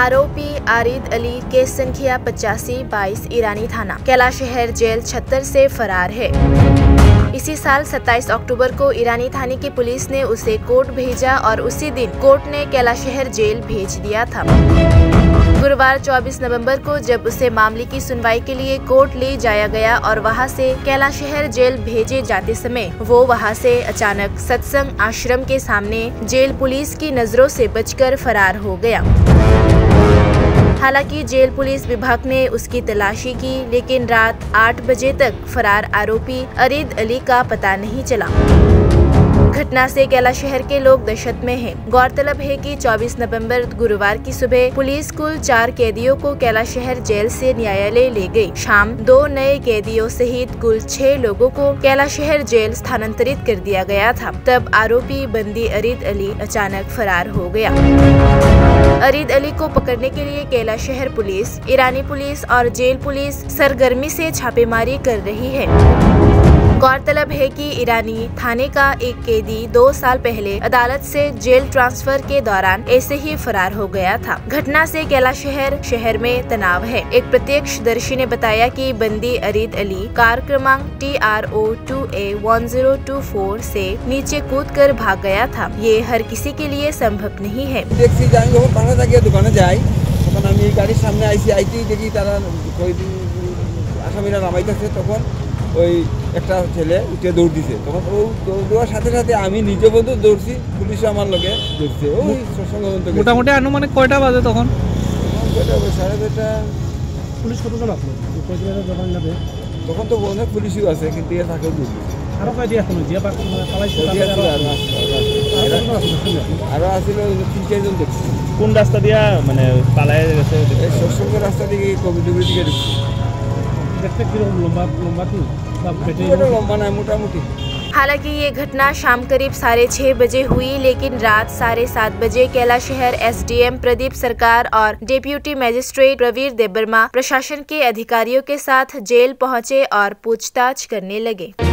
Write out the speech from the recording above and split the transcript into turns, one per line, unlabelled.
आरोपी आरिद अली केस संख्या 85/22 ईरानी थाना कैलाशहर जेल 76 से फरार है। इसी साल 27 अक्टूबर को ईरानी थाने की पुलिस ने उसे कोर्ट भेजा और उसी दिन कोर्ट ने कैलाशहर जेल भेज दिया था। गुरुवार 24 नवंबर को जब उसे मामले की सुनवाई के लिए कोर्ट ले जाया गया और वहां से कैलाशहर जेल भेजे जाते समय वो वहां से अचानक सत्संग आश्रम के सामने जेल पुलिस की नजरों से बचकर फरार हो गया। हालांकि जेल पुलिस विभाग ने उसकी तलाशी की, लेकिन रात 8 बजे तक फरार आरोपी आरिद अली का पता नहीं चला। घटना से कैलाशहर के लोग दहशत में हैं। गौरतलब है कि 24 नवंबर गुरुवार की सुबह पुलिस कुल 4 कैदियों को कैलाशहर जेल से न्यायालय ले गई। शाम 2 नए कैदियों सहित कुल 6 लोगों को कैलाशहर जेल स्थानांतरित कर दिया गया था। तब आरोपी बंदी आरिद अली अचानक फरार हो गया। आरिद अली को पकड़ने के लिए कैलाशहर पुलिस, ईरानी पुलिस और जेल पुलिस सरगर्मी से छापेमारी कर रही है। गौरतलब है कि ईरानी थाने का एक कैदी 2 साल पहले अदालत से जेल ट्रांसफर के दौरान ऐसे ही फरार हो गया था। घटना से कैलाशहर शहर में तनाव है। एक प्रत्यक्षदर्शी ने बताया कि बंदी आरिद अली कार क्रमांक TRO 2A1024 से नीचे कूदकर भाग गया था। ये हर किसी के लिए संभव नहीं है।
दुकाने जाई তখন আমি গাড়ির সামনে আইতেই দেখি তারা আসামিরা নামাইতেছে। তখন ওই একটা ছেলে উঠে দৌড় দিছে। তখন ও দৌড় দেওয়ার সাথে সাথে আমি নিজে বন্ধু দৌড়ছি, পুলিশও আমার লগে দৌড়ছে। ওই সঙ্গে
মোটামুটি আনুমানিক কয়টা বাজে তখন?
2:30।
পুলিশ কতজন আসলো?
তখন তো অনেক পুলিশও আছে, কিন্তু এর থাকেও দৌড়
আরো কয়দিন এখন যে
আরো আসছিল 3-4 জন দেখছি।
কোন রাস্তা দিয়া মানে পালায় গেছে?
সবসময় রাস্তা দিকে কবিডুবি দিকে ঢুকছে।
দেখতে কিরকম লম্বা
লম্বা না মোটামুটি।
हालांकि ये घटना शाम करीब 6:30 बजे हुई, लेकिन रात 7:30 बजे कैलाशहर SDM प्रदीप सरकार और डिप्यूटी मजिस्ट्रेट प्रवीर देबबर्मा प्रशासन के अधिकारियों के साथ जेल पहुंचे और पूछताछ करने लगे।